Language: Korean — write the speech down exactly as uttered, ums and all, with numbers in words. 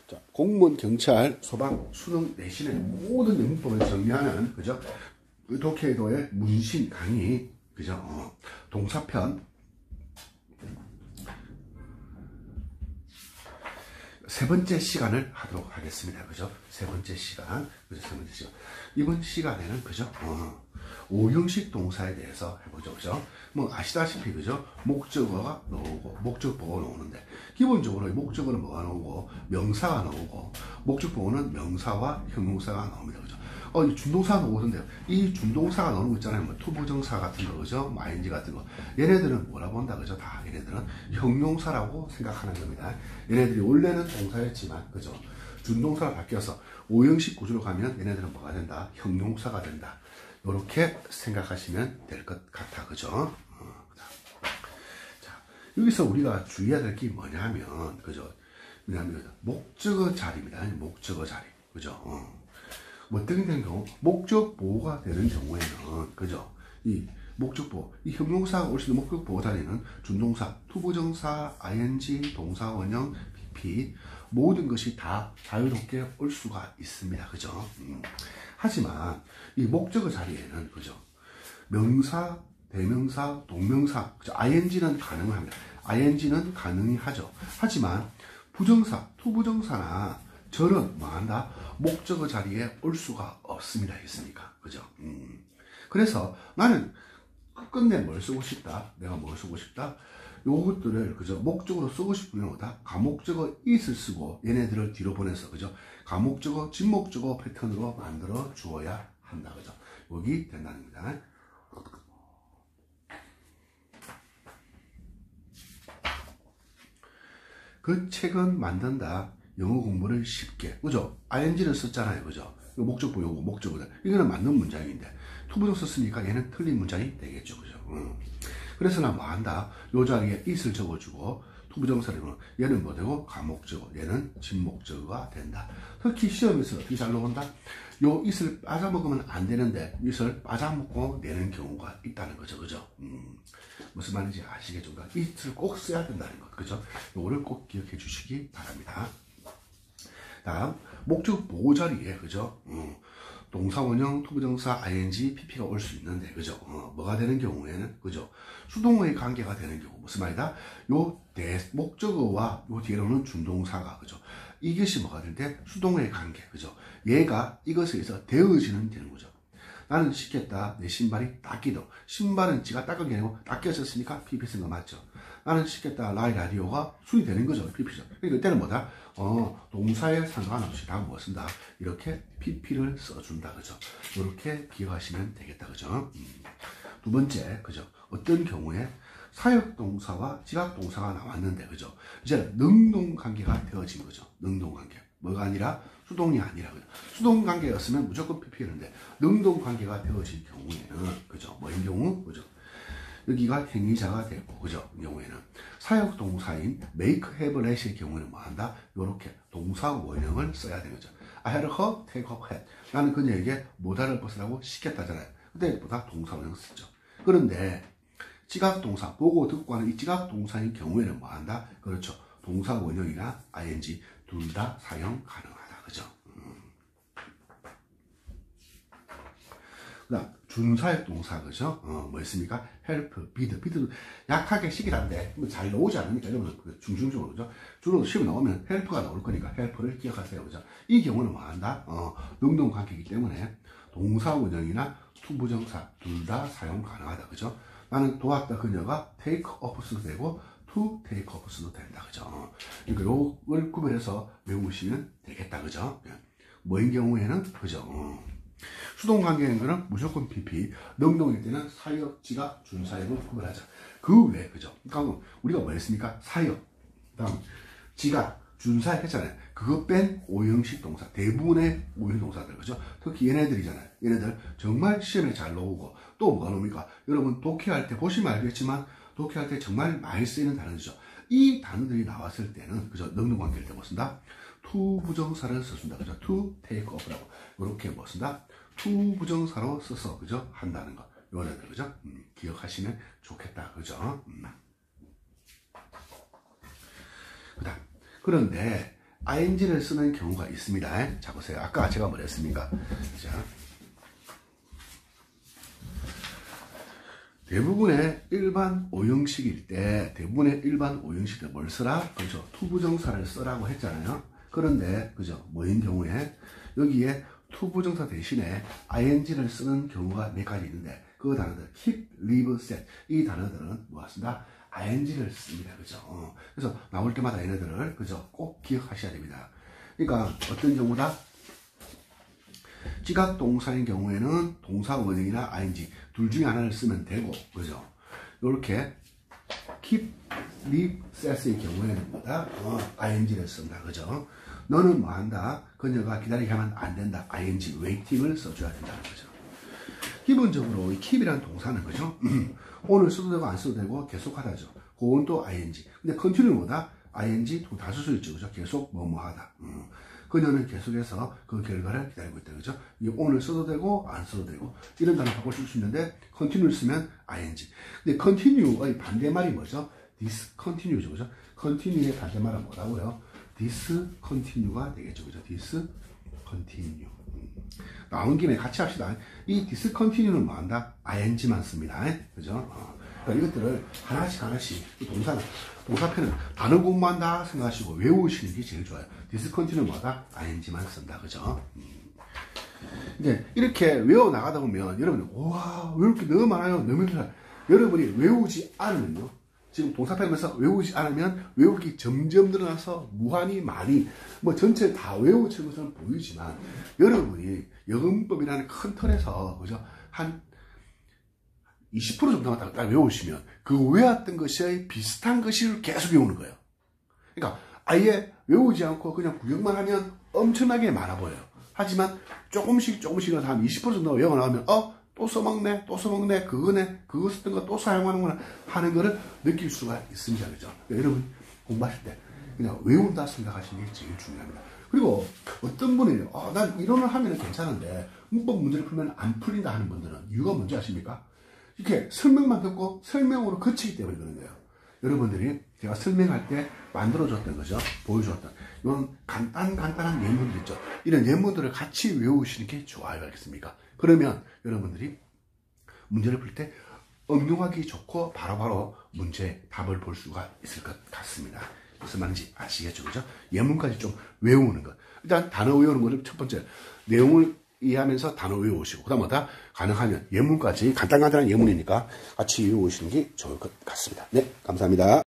자, 공무원, 경찰, 소방, 수능, 내신의 모든 영문법을 정리하는, 그죠? 독해도의 문신 강의, 그죠? 어, 동사편. 세 번째 시간을 하도록 하겠습니다. 그죠? 세 번째 시간. 그죠? 세 번째 시간. 이번 시간에는, 그죠? 어, 오형식 동사에 대해서 해보죠. 그죠? 뭐, 아시다시피, 그죠? 목적어가 나오고, 목적보어가 나오는데, 기본적으로 목적어는 뭐가 나오고, 명사가 나오고, 목적보어는 명사와 형용사가 나옵니다. 그죠? 어, 이 준동사가 나오던데요. 이 준동사가 나오는 거 있잖아요. 뭐, 투부정사 같은 거, 그죠? 뭐, 아이엔지 같은 거. 얘네들은 뭐라고 본다, 그죠? 다 얘네들은 형용사라고 생각하는 겁니다. 얘네들이 원래는 동사였지만, 그죠? 준동사가 바뀌어서 오형식 구조로 가면 얘네들은 뭐가 된다? 형용사가 된다. 이렇게 생각하시면 될 것 같아. 그죠? 어, 자, 여기서 우리가 주의해야 될 게 뭐냐면, 그죠? 뭐냐면, 목적어 자리입니다. 목적어 자리. 그죠? 어. 뭐, 어떻게 된 경우, 목적보호가 되는 경우에는, 그죠? 이 목적보호, 이 형용사가 올 수 있는 목적보호 자리는 준동사, 투부정사, 아이엔지, 동사, 원형, 피피, 모든 것이 다 자유롭게 올 수가 있습니다. 그죠? 음. 하지만 이 목적어 자리에는, 그죠? 명사, 대명사, 동명사, 그죠? 아이엔지는 가능합니다. 아이엔지는 가능히 하죠. 하지만 부정사, 투부정사나 절은 뭐 한다? 목적어 자리에 올 수가 없습니다. 있습니까? 그죠? 음. 그래서 나는 끝내 뭘 쓰고 싶다? 내가 뭘 쓰고 싶다? 요것들을, 그죠? 목적으로 쓰고 싶으면 뭐다? 가목적어 it을 쓰고 얘네들을 뒤로 보내서, 그죠? 가목적어, 진목적어 패턴으로 만들어 주어야 한다. 그죠? 여기 된다는 겁니다. 그 책은 만든다. 영어 공부를 쉽게. 그죠? 아이엔지를 썼잖아요. 그죠? 목적보 요거, 목적어들. 이거는 맞는 문장인데, 투부정 썼으니까 얘는 틀린 문장이 되겠죠. 그죠? 음. 그래서 나 뭐 한다? 요 자리에 it을 적어주고, 투부정사리는 얘는 뭐 되고, 가목적어, 얘는 진목적어가 된다. 특히 시험에서 어떻게 잘 나온다? 요 it을 빠져먹으면 안 되는데, it을 빠져먹고 내는 경우가 있다는 거죠. 그죠? 음. 무슨 말인지 아시겠죠? it을 꼭 써야 된다는 것. 그죠? 요거를 꼭 기억해 주시기 바랍니다. 다음, 목적 보호 자리에, 그죠? 어, 동사, 원형, 투부정사, 아이엔지, 피피가 올 수 있는데, 그죠? 어, 뭐가 되는 경우에는, 그죠? 수동어의 관계가 되는 경우, 무슨 말이다? 요 대, 목적어와 요 뒤로는 준동사가, 그죠? 이것이 뭐가 될 때? 수동어의 관계, 그죠? 얘가 이것에 의해서 되어지는 되는 거죠. 나는 시켰다. 내 신발이 닦이도. 신발은 지가 닦은 게 아니고 닦여졌으니까 피피 쓴 거 맞죠? 나는 시켰다. 라이 라디오가 순이 되는 거죠. 피피죠. 그러니까 이때는 뭐다? 어, 동사에 상관없이 다 뭐 쓴다. 이렇게 피피를 써준다. 그죠? 이렇게 기억하시면 되겠다. 그죠? 음. 두 번째, 그죠? 어떤 경우에 사역동사와 지각동사가 나왔는데, 그죠? 이제 능동관계가 되어진 거죠. 능동관계. 뭐가 아니라 수동이 아니라, 그죠? 수동관계였으면 무조건 피피였는데, 능동관계가 되어진 경우에는, 그죠? 뭐인 경우? 그죠? 여기가 행위자가 되고, 그죠? 이 경우에는 사역동사인 make, have, let의 경우에는 뭐 한다? 요렇게 동사 원형을 써야 되는 거죠. I had her take her hat. 나는 그녀에게 모자를 벗으라고 시켰다잖아요. 그때 보다 동사 원형 쓰죠. 그런데 지각동사, 보고 듣고 하는 이 지각동사인 경우에는 뭐 한다? 그렇죠. 동사 원형이나 아이엔지 둘 다 사용 가능하다. 그죠? 음. 그 다음, 준사역 동사, 그죠? 어, 뭐 있습니까? help, bid. bid도 약하게 시기란데, 잘 나오지 않으니까, 여러분, 중심적으로, 그죠? 주로 시험 나오면 help가 나올 거니까, help를 기억하세요, 그죠? 이 경우는 뭐 한다? 어, 능동관계이기 때문에, 동사 원형이나 투부정사, 둘 다 사용 가능하다, 그죠? 나는 도왔다, 그녀가 take off도 되고, to take off도 된다, 그죠? 그러니까 요걸 구별해서 외우시면 되겠다, 그죠? 뭐인 경우에는, 그죠? 어. 수동관계인 거는 무조건 피피, 능동일 때는 사역, 지각, 준사역을 구별하자. 그 외에, 그죠? 그러니까 우리가 뭐 했습니까? 사역, 다음 지각, 준사역 했잖아요. 그거 뺀 오형식 동사, 대부분의 오형식 동사들, 그죠? 특히 얘네들이잖아요. 얘네들 정말 시험에 잘 나오고, 또 뭐가 나옵니까? 여러분 독해할 때 보시면 알겠지만, 독해할 때 정말 많이 쓰이는 단어죠. 이 단어들이 나왔을 때는, 그죠? 능동관계일 때 뭐 쓴다? to 부정사를 써준다. 그죠? to take off라고. 이렇게 뭐 쓴다? to 부정사로 써서, 그죠? 한다는 거. 요거는, 그죠? 음, 기억하시면 좋겠다. 그죠? 음. 그 다음. 그런데, 아이엔지를 쓰는 경우가 있습니다. 자, 보세요. 아까 제가 뭘 했습니까? 자, 대부분의 일반 오형식일 때, 대부분의 일반 오형식 때 뭘 쓰라? 그죠? 투부정사를 쓰라고 했잖아요. 그런데, 그죠? 뭐인 경우에, 여기에 투부정사 대신에 아이엔지를 쓰는 경우가 몇 가지 있는데, 그 단어들, keep, leave, set. 이 단어들은 뭐였습니다? 아이엔지를 씁니다. 그죠? 어. 그래서 나올 때마다 얘네들을, 그죠? 꼭 기억하셔야 됩니다. 그러니까, 어떤 경우다? 지각 동사인 경우에는 동사 원형이나 아이엔지 둘 중에 하나를 쓰면 되고, 그죠? 요렇게 keep, leave, set의 경우에는 뭐다? 어, 아이엔지를 쓴다. 그죠? 너는 뭐 한다? 그녀가 기다리게 하면 안 된다. 아이엔지, waiting을 써줘야 된다는 거죠. 기본적으로 이 keep이라는 동사는, 그죠? 오늘 써도 되고 안 써도 되고 계속하다죠. 그건 또 아이엔지. 근데 continue 뭐다? 아이엔지 또 다 쓸 수 있죠. 그죠? 계속 뭐뭐 하다. 음. 그녀는 계속해서 그 결과를 기다리고 있다. 그죠? 이게 오늘 써도 되고 안 써도 되고 이런 단어 바꿔 쓸 수 있는데 continue 쓰면 아이엔지. 근데 continue의 반대말이 뭐죠? discontinue죠. 그죠? continue의 반대말은 뭐라고요? discontinue가 되겠죠. 그죠? discontinue. 음. 나온 김에 같이 합시다. 이 discontinue는 뭐 한다? 아이엔지만 씁니다. 그죠? 어. 그러니까 이것들을 하나씩 하나씩, 동사는, 동사편은 단어 공부한다 생각하시고 외우시는 게 제일 좋아요. discontinue마다 아이엔지만 쓴다. 그죠? 음. 이제 이렇게 외워 나가다 보면 여러분이, 와, 왜 이렇게 너무 많아요? 너무 힘들어요. 여러분이 외우지 않으면요. 지금 동사편에서 외우지 않으면 외우기 점점 늘어나서 무한히 많이, 뭐 전체 다 외우친 것처럼 보이지만 여러분이 영문법이라는 큰 틀에서, 그죠? 한 이십 퍼센트 정도만 딱 외우시면 그 외웠던 것이 비슷한 것을 계속 외우는 거예요. 그러니까 아예 외우지 않고 그냥 구경만 하면 엄청나게 많아 보여요. 하지만 조금씩 조금씩 한 이십 퍼센트 정도 외워 나가면 어? 또 써먹네, 또 써먹네, 그거네, 그거 썼던 거 또 사용하는구나 하는 거를 느낄 수가 있습니다. 그죠? 그러니까 여러분 공부하실 때 그냥 외운다 생각하시는 게 제일 중요합니다. 그리고 어떤 분이 어, 난 이론을 하면 괜찮은데 문법 문제를 풀면 안 풀린다 하는 분들은 이유가 뭔지 아십니까? 이렇게 설명만 듣고 설명으로 그치기 때문에 그런 거예요. 여러분들이 제가 설명할 때 만들어줬던 거죠. 보여주었던 이런 간단 간단한 예문들 있죠. 이런 예문들을 같이 외우시는 게 좋아요. 알겠습니까? 그러면 여러분들이 문제를 풀 때 응용하기 좋고 바로바로 문제 답을 볼 수가 있을 것 같습니다. 무슨 말인지 아시겠죠? 그죠? 예문까지 좀 외우는 것. 일단 단어 외우는 것을 첫 번째 내용을 이해하면서 단어 외우시고 그 다음마다 가능하면 예문까지 간단간단한 예문이니까 같이 외우시는 게 좋을 것 같습니다. 네, 감사합니다.